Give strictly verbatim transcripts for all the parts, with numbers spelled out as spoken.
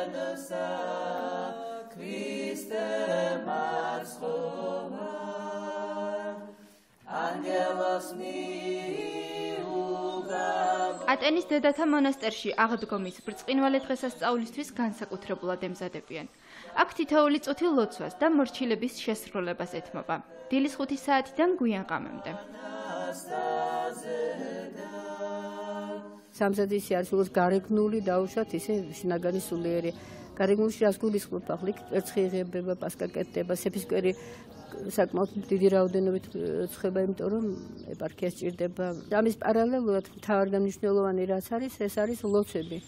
ატენის დედათა მონასტერში აღდგომის ბრწყინვალე დღესასწაულისთვის განსაკუთრებულად ემზადებიან. აქ თითოეული წუთი ლოცვას და მორჩილების შესრულებას ეთმობა. დილის ხუთი საათიდან გვიან ღამემდე. სამზადისი არის უბრალოდ გარეგნული დაუშვათ ისე შინაგანი სულიერი. გარეგნულში რას გულისხმობ ახლა კვერცხი იღებება, პასკა კეთდება, სეფისკვერი საკმაოდ დიდი რაოდენობით ცხება, იმიტომ რომ ეპარქიას ჭირდება. ამის პარალელურად მთავარი და მნიშვნელოვანი რაც არის, ეს არის ლოცვები.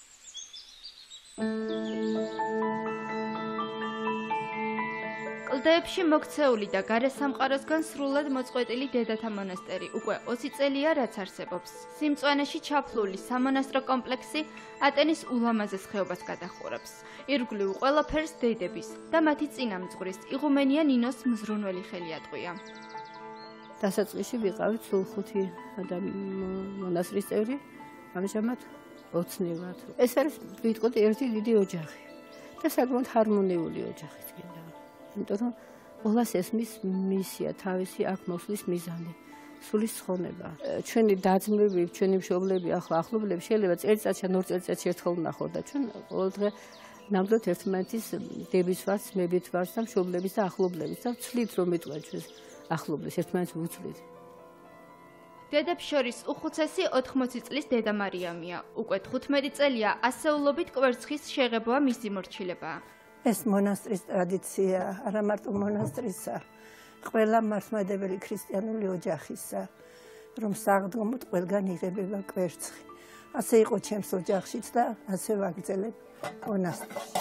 კლდეებში მოქცეული და გარესამყაროსგან სრულად მოწყვეტილი დედათა მონასტერი უკვე ოცი წელია რაც არსებობს. სიმწვანეში ჩაფლული სამონასტრო კომპლექსი ატენის ულამაზეს ხეობას გადახურავს. ირგვლივ ყველაფერს დედების და მათი წინამძღვრის იღუმენია ნინოს მზრუნველი ხელი ატყვია. დასაწყისში ვიყავით სულ ხუთი მონასტრის წევრი, ამჟამად ოცნებად. ეს არის ვიტყოდი ერთი დიდი ოჯახი და საკმაოდ ჰარმონიული ოჯახიც გინდა. იმიტომ რომ ყველას ესმის მისია, თავისი აქ მოსვლის მიზანი, სულის ცხონება. ჩვენი დაძმები, ჩვენი მშობლები, ახლა ახლობლები შეიძლება წელიწადში ან ორ წელიწადში ერთხელ ვნახოთ და ჩვენ ყოველდღე ნამდვილად ერთმანეთის დების ვართ, მებით ვართ და მშობლების და ახლობლების და ვცვლით რომ მიტყვეთ ჩვენს ახლობლებს ერთმანეთს ვუცვლით. დედებს შორის უხუცესი ოთხმოცი წლის დედა მარიამია. უკვე თხუთმეტი წელია ასეულობით კვერცხის შეღებვა მისი მორჩილებაა. ეს მონასტრის ტრადიცია, არა მარტო მონასტრისა, ყველა მართლმადიდებელი ქრისტიანული ოჯახისა, რომ საღდგომოდ ყველგან იღებება კვერცხი. ასე იყო ჩემს ოჯახშიც და ასე ვაგრძელებ მონასტერში.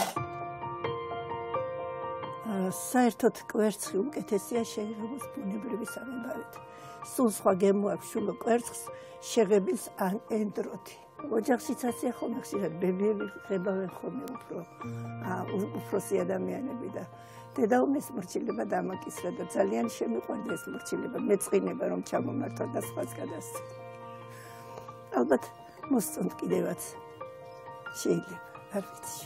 საერთოდ კვერცხი უკეთესია შეღებოს ბუნებრივი სამებარით. სულ სხვა გემო აქვს შულო კვერცხს შეღებილს ან ენდროთი. ოჯახშიც ასე ხოლმე ხშირად ბებიები ხებავენ ხოლმე უფრო უფროსი ადამიანები და დედაუმის მორჩილება დამაკისრა და ძალიან შემიყვარდა ეს მორჩილება, მეწყინება რომ ჩამომართვა და სხვაც გადასცა. ალბათ მოსწონთ კიდევაც შეიძლება, არ ვიცი.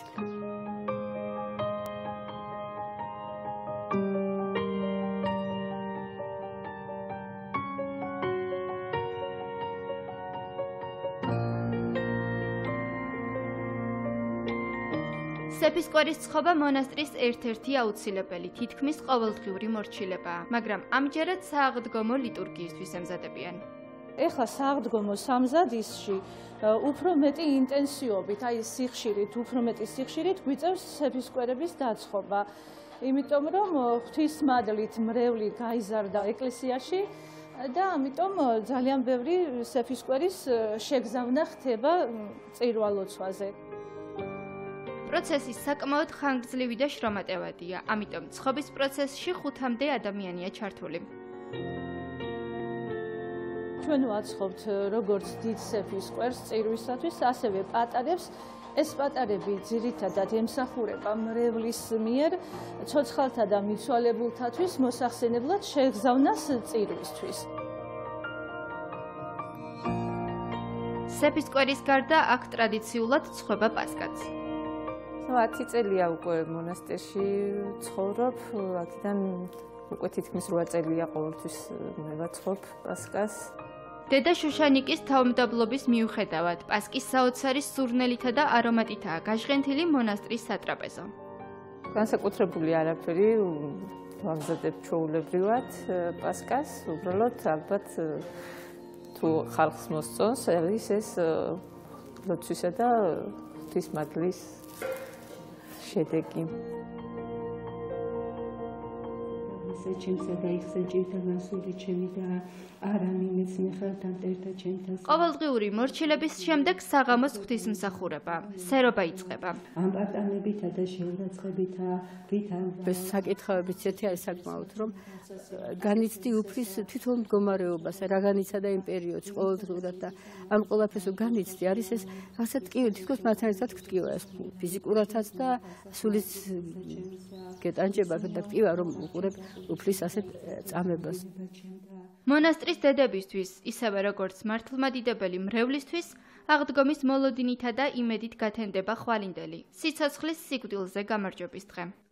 სეფისკვერის ცხობა მონასტრის ერთ-ერთი აუცილებელი, თითქმის ყოველდღიური მორჩილებაა, მაგრამ ამჯერად სააღდგომო ლიტურგიისთვის ემზადებიან. ეხლა სააღდგომო სამზადისში უფრო მეტი ინტენსივობით, აი სიხშირით, უფრო მეტი სიხშირით გვიწევს სეფისკვერების დაცხობა. იმიტომ რომ ღვთისმადლით მრევლი გაიზარდა ეკლესიაში და ამიტომ ძალიან ბევრი სეფისკვერის შეგზავნა ხდება წირვა-ლოცვაზე. პროცესი საკმაოდ ხანგრძლივი და შრომატევადია, ამიტომ ცხობის პროცესში ხუთამდე ადამიანია ჩართული. ჩვენ ვაცხობთ როგორც დიდ სეფისკვერს წირვისათვის, ასევე პატარებს. ეს პატარები ძირითადად ემსახურება მრევლის მიერ ცოცხალთა და მიცვალებულთათვის მოსახსენებლად შეგზავნას წირვისთვის. სეფისკვერის გარდა აქ ტრადიციულად ცხება პასკაც. ათი წელია უკვე მონასტერში ცხოვრობ, აქედან უკვე თითქმის რვა წელია ყოველთვის მევაცხობ პასკას. დედა შუშანიკის თავმდაბლობის მიუხედავად, პასკის საოცარი სურნელითა და არომატითაა გაჟღენთილი მონასტრის სატრაპეზო. განსაკუთრებული არაფერი ვამზადებ ჩვეულებრივად პასკას, უბრალოდ ალბათ თუ ხალხს მოსწონს, არის ეს ლოცვისა და ღვთისმადლის შედეგი. ყოველდღიური მორჩილების შემდეგ საღამოს ღვთისმსახურება, სერობა იწყება. ეს საკითხავებიც ერთი არის საკმაოდ, რომ განიცდი უფლის თვითონ მდგომარეობას, რა განიცადა იმ პერიოდში ყოველდღურად და ამ ყველაფერს განიცდი არის ეს რასაც ტკივილი, თითქოს მათთან ერთად გტკივა ეს ფიზიკურადაც და სულის გეტანჯება და ტკივა რომ უყურებ უფლის ასეთ წამებას. მონასტრის დედებისთვის, ისევე როგორც მართლმადიდებელი მრევლისთვის, აღდგომის მოლოდინითა და იმედით გათენდება ხვალინდელი. სიცოცხლის სიკვდილზე გამარჯვების დღე.